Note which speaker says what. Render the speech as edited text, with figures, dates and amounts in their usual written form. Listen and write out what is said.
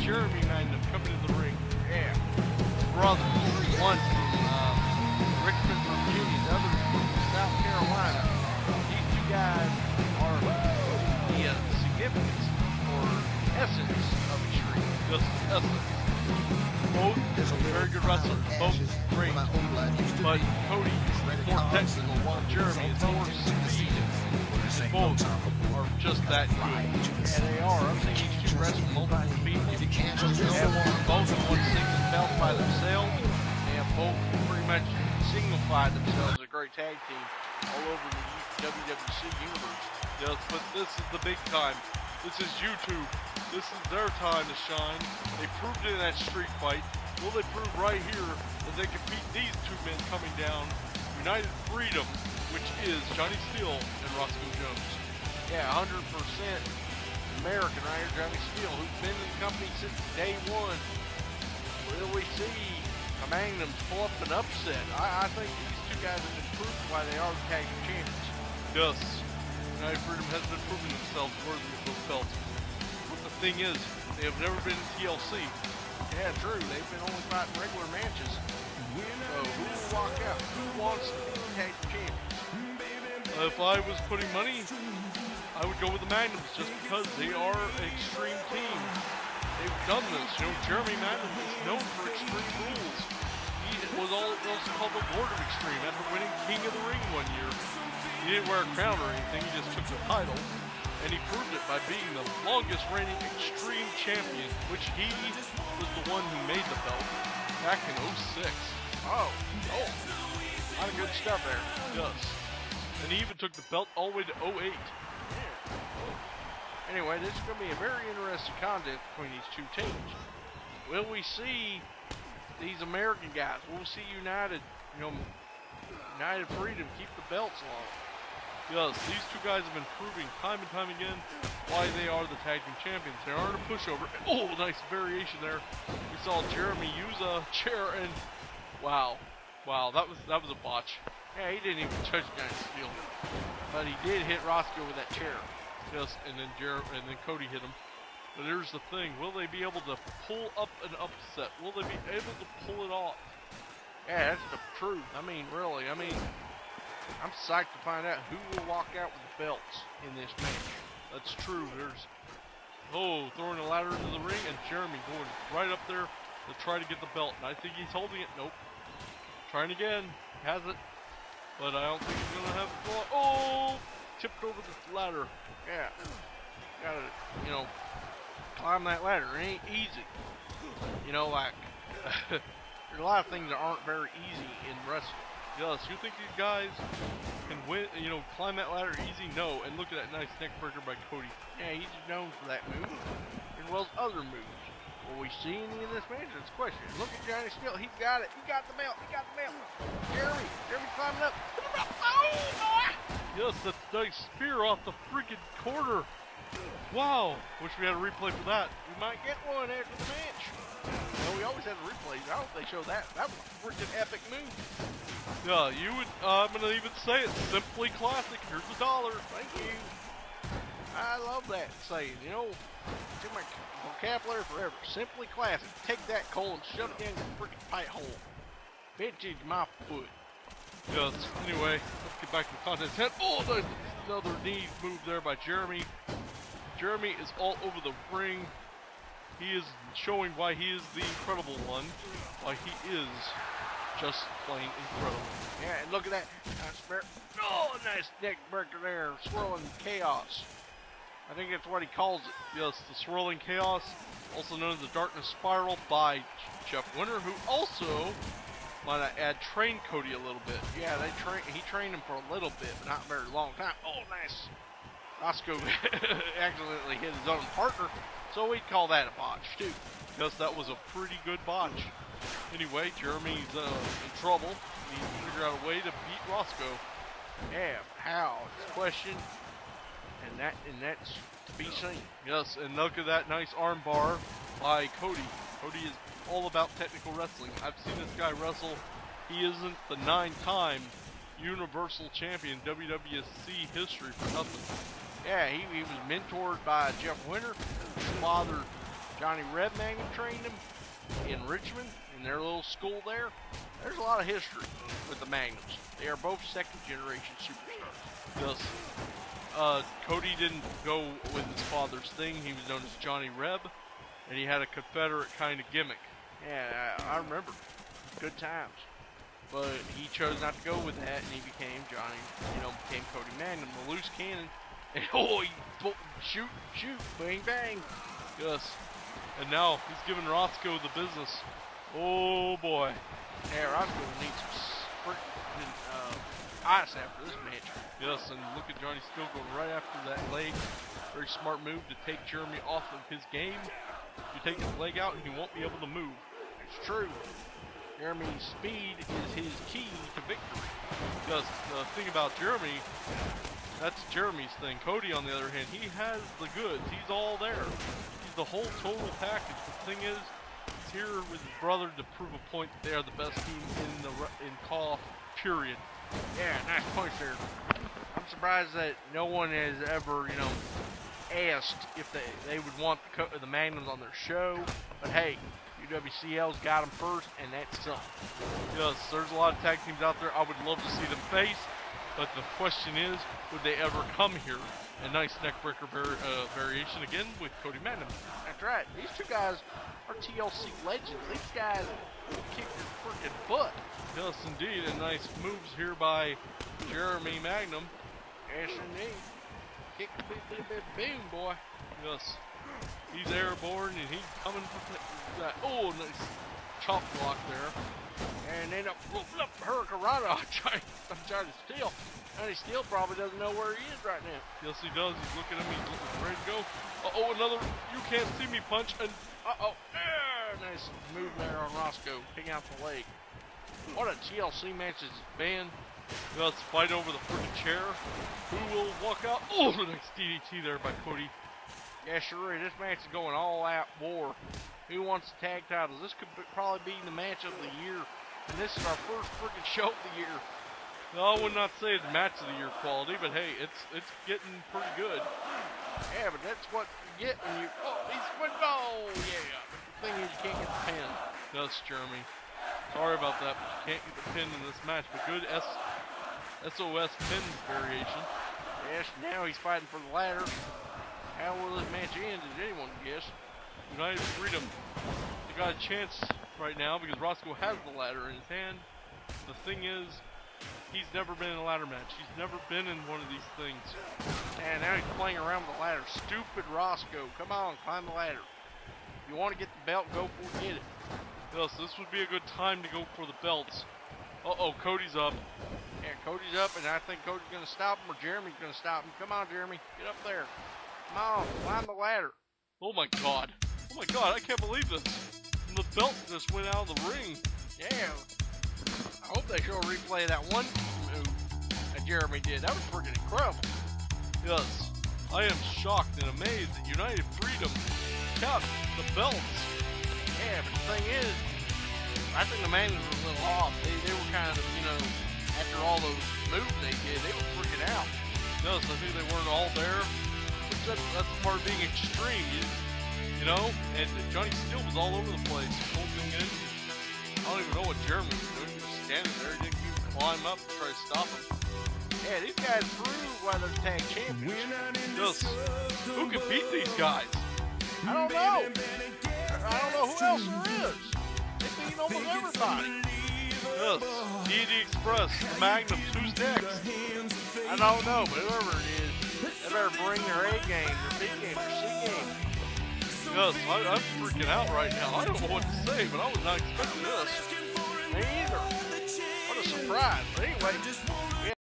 Speaker 1: Jeremy Magnum coming in the ring. Yeah. Brothers. One from Richmond, Virginia. The other from South Carolina. These two guys are the significance or essence of Extreme. Just essence. Both very good wrestlers. Both great. But Cody is more technical. Jeremy is more speed. Both are just that good. Yeah, they are. I've seen these two wrestle multiple people. They have both won singles belts by themselves. They have both pretty much signified themselves as a great tag team all over the WWC universe. Yes, but this is the big time. This is YouTube. This is their time to shine. They proved it in that street fight. Will they prove right here that they can beat these two men coming down? United Freedom, which is Johnny Steele and Roscoe Jones. Yeah, 100% American right here, Johnny Steele, who's been in the company since day one. Will we see a Magnums pull up an upset? I think these two guys have been proved why they are the tag team champions. Yes, United Freedom has been proving themselves worthy of those belts. But the thing is, they have never been in TLC. Yeah, true. They've been only fighting regular matches. So who will walk out? Who wants to be tag team champions? If I was putting money, I would go with the Magnums just because they are an extreme team. They've done this. You know, Jeremy Magnum is known for extreme rules. He was also called the Lord of Extreme after winning King of the Ring one year. He didn't wear a crown or anything. He just took the title. And he proved it by being the longest reigning Extreme Champion, which he was the one who made the belt back in 06. Oh, a lot of good stuff there. Yes. And he even took the belt all the way to 08. Yeah. Anyway, this is going to be a very interesting contest between these two teams. Will we see these American guys? Will we see United Freedom keep the belts long? Yes, these two guys have been proving time and time again why they are the tag team champions. They aren't a pushover. Oh, nice variation there. We saw Jeremy use a chair and wow, that was a botch. Yeah, he didn't even touch Giant Steel, but he did hit Roscoe with that chair. Yes, and then Cody hit him. But here's the thing: will they be able to pull up an upset? Will they be able to pull it off? Yeah, that's the truth. I mean, really. I mean, I'm psyched to find out who will walk out with the belts in this match. That's true. There's throwing a ladder into the ring, and Jeremy going right up there to try to get the belt. And I think he's holding it. Nope. Trying again. Has it. But I don't think he's going to have it. Oh! Tipped over the ladder. Yeah. Gotta, climb that ladder. It ain't easy. There's a lot of things that aren't very easy in wrestling. Yes, you think these guys can win, climb that ladder easy? No. And look at that nice neck breaker by Cody. Yeah, he's known for that move, as well as other moves. Will we see any of this match? That's the question. Look at Johnny Steele. He's got it. He got the belt. He got the belt. Jeremy climbing up. Oh, boy! Yes, that nice spear off the freaking corner. Wow. Wish we had a replay for that. We might get one after the match. We always have the replays. I hope they show that. That was a freaking epic move. Yeah, I'm going to even say it. Simply classic. Here's the $1. Thank you. I love that saying. It's in my vocabulary forever. Simply classic. Take that, Cole, and shove it in your freaking pipe hole. Vintage my foot. Yes, anyway, let's get back to the contest. Oh, there's another knee move there by Jeremy. Jeremy is all over the ring. He is showing why he is the incredible one. Why he is just plain incredible. Yeah, and look at that. Nice neck breaker there. Swirling chaos. I think that's what he calls it. Yes, the swirling chaos, also known as the darkness spiral by Jeff Winter, who also, might I add, trained Cody a little bit. Yeah, he trained him for a little bit, but not a very long time. Oh, nice. Roscoe accidentally hit his own partner, so we'd call that a botch too, because that was a pretty good botch. Anyway, Jeremy's in trouble. He needs to figure out a way to beat Roscoe. Yeah, how? It's a question. And that's to be seen. Yes, and look at that nice arm bar by Cody. Cody is all about technical wrestling. I've seen this guy wrestle. He isn't the 9-time Universal Champion WWC history for nothing. Yeah, he was mentored by Jeff Winter. His father Johnny Red Magnum trained him in Richmond, in their little school there. There's a lot of history with the Magnums. They are both second-generation superstars.
Speaker 2: Yes. Cody didn't go with his father's thing. He was known as Johnny Reb, and he had a Confederate kind of gimmick.
Speaker 1: Yeah, I remember. Good times. But he chose not to go with that, and he became became Cody Magnum, the loose cannon. And shoot, bang, bang.
Speaker 2: Yes. And now he's giving Roscoe the business. Oh boy.
Speaker 1: Yeah, Roscoe needs some freaking ice after this match.
Speaker 2: Yes, and look at Johnny Steel going right after that leg. Very smart move to take Jeremy off of his game. You take his leg out and he won't be able to move.
Speaker 1: It's true. Jeremy's speed is his key to victory.
Speaker 2: Because the thing about Jeremy, that's Jeremy's thing. Cody, on the other hand, he has the goods. He's all there. He's the whole total package. The thing is, he's here with his brother to prove a point that they are the best team in call, period.
Speaker 1: Yeah, nice point there. I'm surprised that no one has ever, asked if they would want the Magnums on their show. But hey, UWCL's got them first, and that's something.
Speaker 2: Yes, there's a lot of tag teams out there I would love to see them face, but the question is, would they ever come here? A nice neckbreaker variation again with Cody Magnum.
Speaker 1: That's right. These two guys are TLC legends. These guys kick your freaking butt.
Speaker 2: Yes, indeed, and nice moves here by Jeremy Magnum.
Speaker 1: Yes, indeed. Kick the boom, boy.
Speaker 2: Yes. He's airborne and he's coming for that. Oh, nice chop block there.
Speaker 1: And then up Hurricane Rana. I'm trying to steal. Johnny Steel probably doesn't know where he is right now.
Speaker 2: Yes, he does. He's looking at me. He's looking ready to go. Uh-oh, another you can't see me punch. And
Speaker 1: nice move there on Roscoe. Picking out the leg. What a TLC match this has been.
Speaker 2: Let's fight over the freaking chair. Who will walk out? Oh, nice DDT there by Cody.
Speaker 1: Yeah, sure. This match is going all out war. Who wants the tag titles? This could probably be the match of the year. And this is our first freaking show of the year.
Speaker 2: No, I would not say it's match of the year quality, but hey, it's getting pretty good.
Speaker 1: Yeah, but that's what you get when you. Oh, yeah. The thing is, you can't get the pin.
Speaker 2: Yes, Jeremy. Sorry about that, but you can't get the pin in this match. But good SOS pin variation.
Speaker 1: Yes, now he's fighting for the ladder. How will this match end? Did anyone guess?
Speaker 2: United Freedom. They got a chance right now because Roscoe has the ladder in his hand. The thing is, he's never been in a ladder match. He's never been in one of these things.
Speaker 1: And now he's playing around with the ladder. Stupid Roscoe. Come on, climb the ladder. If you want to get the belt, go for it, get it.
Speaker 2: Yes, this would be a good time to go for the belts. Uh-oh, Cody's up.
Speaker 1: Yeah, Cody's up, and I think Cody's going to stop him, or Jeremy's going to stop him. Come on, Jeremy. Get up there. Come on, climb the ladder.
Speaker 2: Oh my god. Oh my god, I can't believe this. And the belt just went out of the ring.
Speaker 1: Yeah. I hope they show a replay of that one move that Jeremy did. That was freaking incredible.
Speaker 2: Yes. I am shocked and amazed that United Freedom kept the belts.
Speaker 1: Yeah, but the thing is, I think the Magnums were a little off. They were kind of, after all those moves they did, they were freaking out.
Speaker 2: Yes, I think they weren't all there. That's part of being extreme, and Johnny Steel was all over the place, holding in. I don't even know what Jeremy was doing. He was standing there, he didn't even climb up to try to stop him.
Speaker 1: Yeah, these guys prove why they're tag champions.
Speaker 2: Yes. Who can beat these guys?
Speaker 1: I don't know. I don't know who else there is. They beat almost everybody.
Speaker 2: Yes. Deity Express, the Magnums, who's next?
Speaker 1: I don't know, but whoever it is, they better bring their A game, their B game, their C game.
Speaker 2: Yes, I'm freaking out right now. I don't know what to say, but I was not expecting this.
Speaker 1: Me either. What a surprise. But anyway,